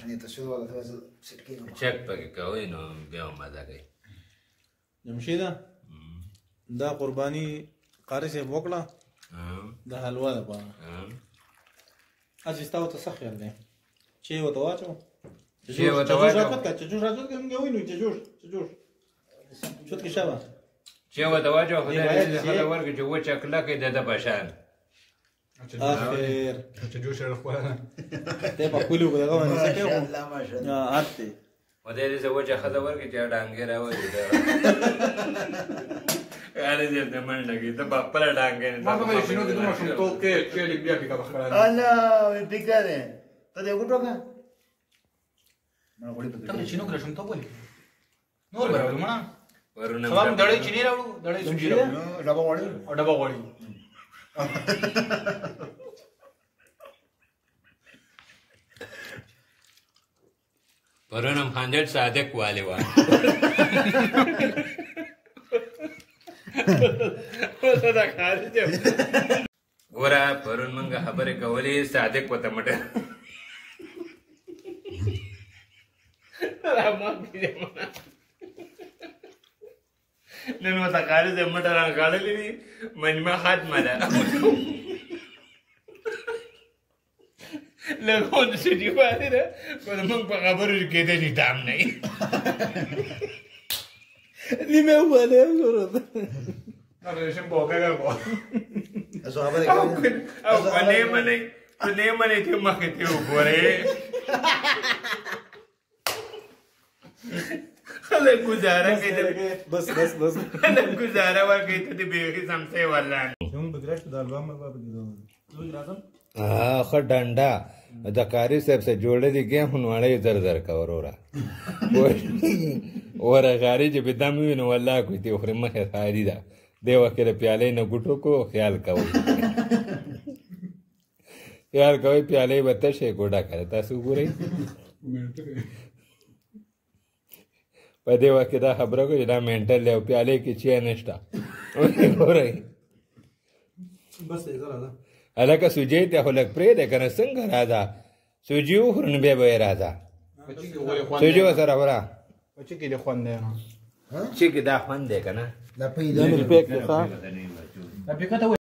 يعني تشوف ولا تبغى سكين شك بقى كوينو بيوم ما ذاك يمشي ده قرباني قاري سي بوكلا ده حلوه ده بقى اجي استوى تسخر ده شيء وتواجه شيء وتواجه تجوش راجل كم جوينو تجوش شو تكشبه شيء وتواجه هذا ورق جوا شكله كده ده بشان اخير تجوش الاخوان تبقى كله كده كمان نسكه لا ما شاء الله عرفتي وده اللي زوجها هذا ورق جاء دانجرا وده أنا زي زمان لقي تبى بلا دانجرا ما كمان شنو كده ما شنو توك كي اللي بيجي كده بخير انا بيكاره تدي اقول لك ما اقول لك تم شنو كده شنو توك نور برا ما ورونا سلام دړې چيني راوړو دړې سوجي راوړو ډبا وړي او ډبا غوړي ورونا خانجر صادق والي وان وصدا خالي جو ورا پرون منګه خبره کولې صادق وته مټه راما کیما نن وته خالي دې مټه را غاړلې دي منما خاتمه ده لګون سړي باندې ده په موږ په خبرو کې دې دام نه نیمه وله ورته نه شم بوکا غو eso a ver او کنه منه ته مخه ته وګوره خله گزاره کړي بس خله گزاره ورکړي ته به سمسه ولا هم بګرش د البم ما بګیدو دوی راځم خو ډنډا د کاری صاحب سے جوړې دي کې هنواړې در کور اورا ور غاری چې بدام وینو والله کوي ته خو مخه خاري ده دیو کې پیالې نه ګټو کو خیال کوي پیالې وته شي ګوډا کوي تاسو ګورئ په دیو کې دا خبره کوي دا مینټل له پیالې کې چي نشتا ګورئ بس یې زرا الکه سوجي ته هلک پرې ده کنه څنګه راځه سوجي خورن به راځه سوجي وسره ورا چې کې له خوان دی چې کې دا خوان دی کنه la pida el pec, ¿ah? La picata